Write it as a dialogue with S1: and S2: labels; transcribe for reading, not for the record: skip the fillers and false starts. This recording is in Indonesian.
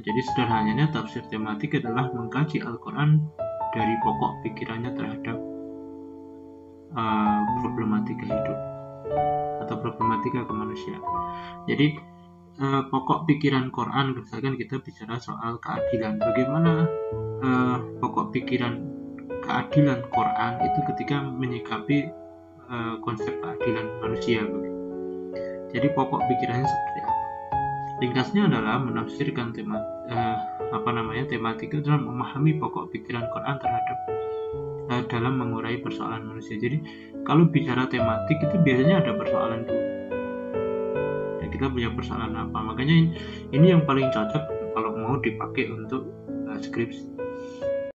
S1: Jadi sederhananya tafsir tematik adalah mengkaji Al-Quran dari pokok pikirannya terhadap problematika hidup atau problematika kemanusiaan. Jadi pokok pikiran Quran, misalkan kita bicara soal keadilan, bagaimana pokok pikiran keadilan Quran itu ketika menyikapi konsep keadilan manusia. Jadi pokok pikirannya seperti apa? Ringkasnya adalah menafsirkan tematika dalam memahami pokok pikiran Quran terhadap dalam mengurai persoalan manusia. Jadi kalau bicara tematik itu biasanya ada persoalan dulu. Ya, kita punya persoalan apa? Makanya ini yang paling cocok kalau mau dipakai untuk skripsi.